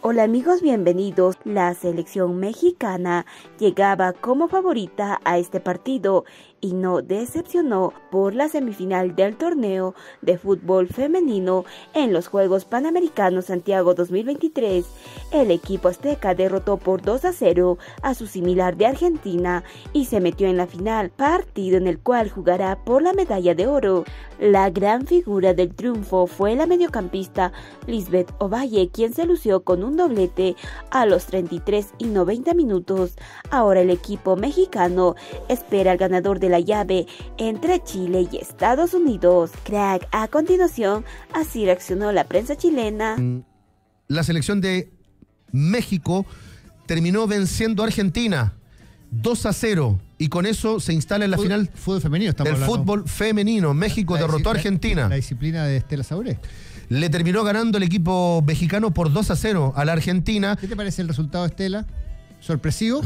Hola amigos, bienvenidos. La selección mexicana llegaba como favorita a este partido y no decepcionó por la semifinal del torneo de fútbol femenino en los Juegos Panamericanos Santiago 2023. El equipo azteca derrotó por 2-0 a su similar de Argentina y se metió en la final, partido en el cual jugará por la medalla de oro. La gran figura del triunfo fue la mediocampista Lisbeth Ovalle, quien se lució con un doblete a los 33 y 90 minutos. Ahora el equipo mexicano espera al ganador de la llave entre Chile y Estados Unidos. Crack, a continuación, así reaccionó la prensa chilena. La selección de México terminó venciendo a Argentina 2-0 y con eso se instala en la final fútbol femenino, del fútbol femenino. México derrotó a Argentina. La disciplina de Estela Sauré. Le terminó ganando el equipo mexicano por 2-0 a la Argentina. ¿Qué te parece el resultado, Estela? ¿Sorpresivo?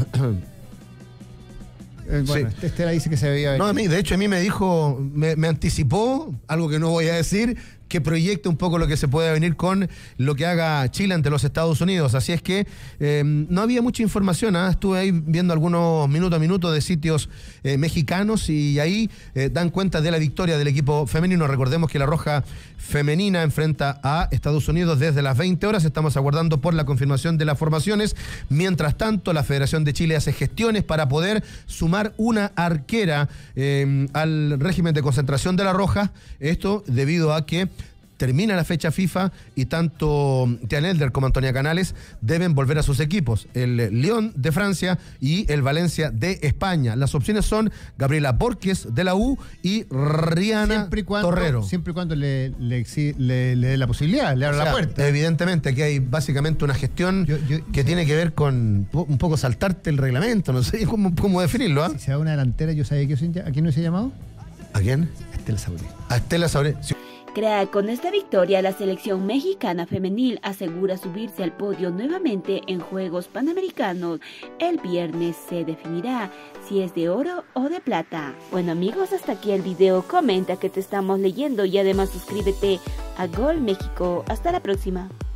Bueno, sí. Estela dice que se veía venir. No, de hecho a mí me dijo, me anticipó, algo que no voy a decir, que proyecte un poco lo que se puede venir con lo que haga Chile ante los Estados Unidos. Así es que no había mucha información, ¿eh? Estuve ahí viendo algunos minuto a minuto de sitios mexicanos y ahí dan cuenta de la victoria del equipo femenino. Recordemos que la Roja femenina enfrenta a Estados Unidos desde las 20 horas. Estamos aguardando por la confirmación de las formaciones. Mientras tanto, la Federación de Chile hace gestiones para poder sumar una arquera al régimen de concentración de la Roja. Esto debido a que termina la fecha FIFA y tanto Tian Elder como Antonia Canales deben volver a sus equipos, el Lyon de Francia y el Valencia de España. Las opciones son Gabriela Borges de la U y Rihanna Torrero. Siempre y cuando le dé la posibilidad, le abra la puerta. Evidentemente aquí hay básicamente una gestión que tiene que ver con un poco saltarte el reglamento, no sé cómo definirlo. Si se da una delantera, yo sabía a quién no se ha llamado. ¿A quién? A Estela Sauré. A Estela Sauré. Sí. Crack, con esta victoria la selección mexicana femenil asegura subirse al podio nuevamente en Juegos Panamericanos. El viernes se definirá si es de oro o de plata. Bueno amigos, hasta aquí el video. Comenta que te estamos leyendo y además suscríbete a Gol México. Hasta la próxima.